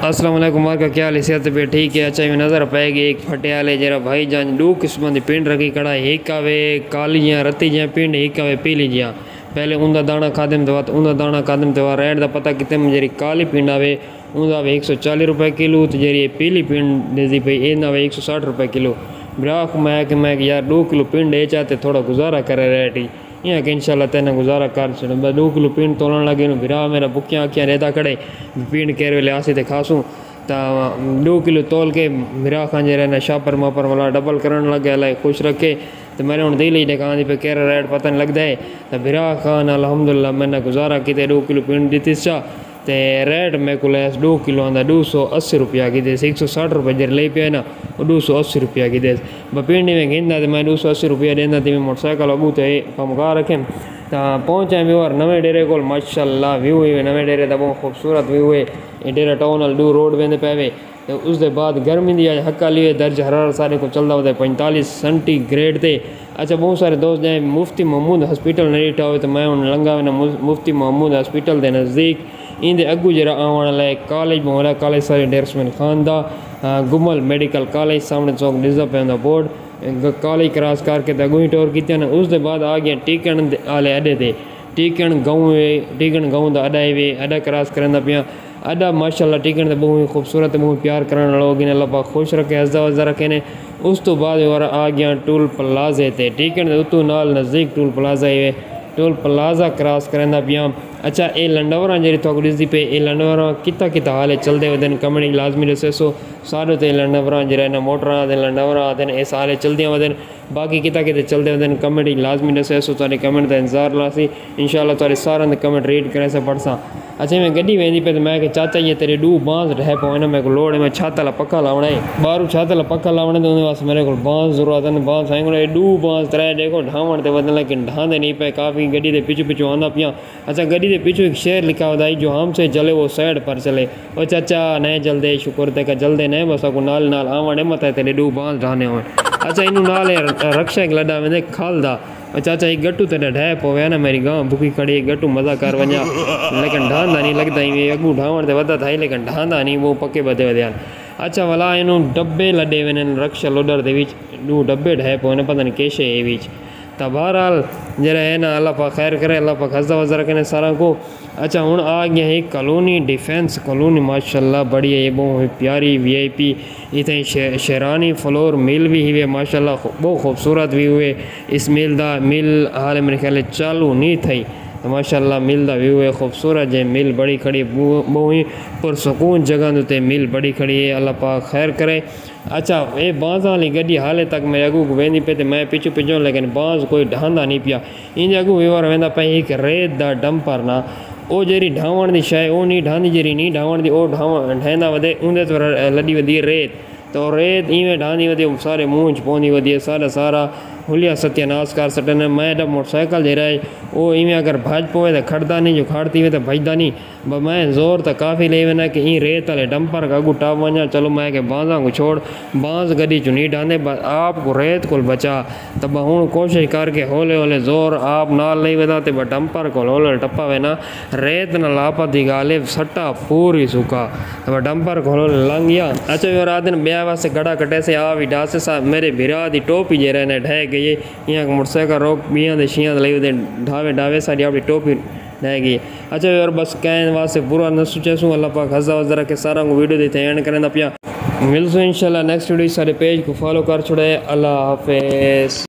अस्सलाम वालेकुम का क्या हाल है? सेहत पे ठीक है? अच्छा, नज़र पाएगी एक फटियाले जरा भाई जान दो किस्म की पिंड रखी कड़ा एक आवे काली जियां रत्ती जियां पिंड एक आवे पीली जियां। पहले उनका दाना खादम दवा तो उनका दाना खादम दवा रेट का पता कितने में जी काली पिंड आवे उनका आवे 140 रुपये किलो तो जी पीली पिंड देती पई इन आवे 160 रुपये किलो। ब्राक मैं यार 2 किलो पिंड ए चाहते थोड़ा गुजारा करे रेट ही यहाँ के इंशाल्लाह तेना गुजारा कर छो। 2 किलो पिंड तोलन लगे बिरा मेरा बुकियाँ आखियाँ रेदा खड़े पिंड केर वेले आसी ते खासूँ तो 2 किलो तोल के बिरा खांजे रहना शापर मापर वाला डबल करन लगे अल्लाह खुश रखे। तो मैंने हूँ दिल ही कहा पे केर रेट पता नहीं लगता है तो बिरा खान अलहमदुल्ला मैंने गुजारा किते 2 किलो पिंड दी चा तो रेट मेरे को 2 किलो आंदा 280 रुपया की दे 160 रुपये जर ले पे ना वो 280 रुपया की दे पिंड में गेंदा तो मैं 280 रुपया देना तो मैं मोटरसाइकिल अगू तो कम गा रखें तो पहुँचा व्यू और नवे डेरे को माशाल्लाह व्यू हुए नवे डेरे तो बहुत खूबसूरत व्यू हुए डेरा टाउन डू रोड वेंदे पे तो उसके बाद गर्मी दी हक्का लिए दर्ज हरारत सारे को चलता होता है 45 सेंटीग्रेड थे। अच्छा बहुत सारे दोस्त जाए मुफ्ती महमूद हॉस्पिटल नहीं ॾिठा हो तो मैं हूँ लंघा वेना मुफ्ती महमूद हॉस्पिटल के नज़दीक इंदे अगू जरा आने लाए कॉलेज मोहरा कॉलेज सारे डेरसमैन खान दा गुमल मेडिकल कॉलेज सामने चौक डिज़ा पे बोर्ड कॉलेज क्रॉस करके तो अगू ही टोर की ना उसके बाद आ गया टीकण आले अड्डे थे टीकण गाँव का अड्डा वे अड्डा क्रॉस करना पिया अड्डा माशाल्लाह टीकण तो बहुत खूबसूरत बहुत प्यार करने लोग अल्लाह पाक खुश रखे हज़ा वज़ा रखे ने। उस तो बाद और आ गया टूल प्लाजे थे टीकण उतू नाल नज़दीक टूल प्लाजा ही टोल प्लाजा क्रॉस करना पिया। अच्छा ये लंडवरा जी थोक ॾिसदी पे ये लंडवरा किता किता हाल चलते वधन कमेंट लाजमी ॾिसो सारे तो लंडवरा जरा ना मोटर आते लंडवरा आते ये सारे चलदियाँ वधन बाकी किता किते चलते वधन कमेंट लाजमी ॾिसो तुहाडे कमेंट का इंतजार लासी इंशाल्लाह तुहाडे सारे कमेंट रीड करे से पढ़सा। अच्छा मैं गड्डी वेंदी पे तो मैं कि चाचा ये तेरे 2 बांस रह पाए ना मेरे को लोड़ है मैं छत वाला पक्का लावना है बाहरों छत वाला पक्का लावना तो उन्हें वास्ते मेरे को बांस जरूरत है बांस आए को 2 बांस 3 देखो ढावण ते वधन लेकिन ढांदे नहीं पे काफ़ी गड्डी के पीछू आंदा पिया। अच्छा गड्डी के पीछू एक शेर लिखा होता है जो हमसे जले वो साइड पर चले और चाचा नहीं जल्दे शुक्र ते का जल्दे नहीं बस को नाल नाल आवड़े मत तेरे 2 बांस ढाने हो। अच्छा इन नाल रक्षा एक लड़ा वेंदे खालदा चाचा एक गट्टू तेरे ढह पवे ना मेरी गांव भुखी खड़ी एक गट्टू मज़ा कर वञा लेकिन ढांदा नहीं लगता ही अगू ढावण ते वधा था लेकिन ढांदा नहीं वो पक्के बधे वधिया। अच्छा भला इन डब्बे लड़े वे रक्षा लोडर के 2 डब्बे ढह पवे पता नहीं कैसे ये बीच तो बहरहाल जरा है ना अल्लाह पाक खैर करे अल्लाह पाक हज़ा वज़ा रखे सारा को। अच्छा हूँ आ गया है कॉलोनी डिफेंस कॉलोनी माशाल्लाह बढ़िया ये बहुत प्यारी VIP इतने शेरानी फ्लोर मिल भी हुए माशाल्लाह बहुत खूबसूरत भी हुए इस मिल दा मिल हाल मेरे ख्याल चालू नहीं थी तो माशाल्लाह मिल दा व्यू है खूबसूरत है मिल बड़ी खड़ी बहुत ही पुरसकून जगह उत्ते मिल बड़ी खड़ी है अल्लाह पाक खैर करे। अच्छा ये बांस वाली गड्डी हाले तक मैं अगू वेंदी पे तो मैं पिछू पिछो लेकिन बांस कोई ढांदा नहीं पिया इन अगू व्यवहार वेंदा पे एक रेत दा डंपर ना वो जी ढावण की शय वो नहीं ढांदी जी नहीं ढावण की वो ढांदा वधे उनके तो लड़ी वधी रेत तो रेत इवें ढांदी वधी सारे मूंझ पौंदी वधी सारा हुलिया सत्यानाश कर सटन मैं जब मोटरसाइकिल दे रहा है वो इवें अगर भज पवे तो खड़ता नहीं जो खड़ती हुए तो भजदा नहीं मैं जोर तो काफ़ी ले वेना कि ई रेत वाले डंपर का अगू टाप वना चलो मैं कि बांसा को छोड़ बांस गड्डी चु नहीं ढांदे आपको रेत को बचा तो हूँ कोशिश करके हौले हौले जोर आप नाल नहीं वेदा तो डंपर को हौले टप्पा वेना रेत न लापा दी गाले सट्टा पूरी सूखा तो डंपर को हौले लंघ गया। अच्छा और आदन ब्याह वास्ते गड़ा कटे से आ भी डासे सा मेरे बिरा दी टोपी जे रहने ढह गई यहाँ मोटरसाइकिल रोक बियाँ दे शियाँ ले ढावे ढावे सारी अपनी टोपी ढह गई। अच्छा और बस कहने वास्ते बुरा न सोचे सूँ अल्लाह पाक हज़ा वज़ा रखे सारा को वीडियो देते एंड करना पिया मिलसो इंशाल्लाह नेक्स्ट वीडियो सारे पेज को फॉलो कर छोड़े अल्लाह हाफिज़।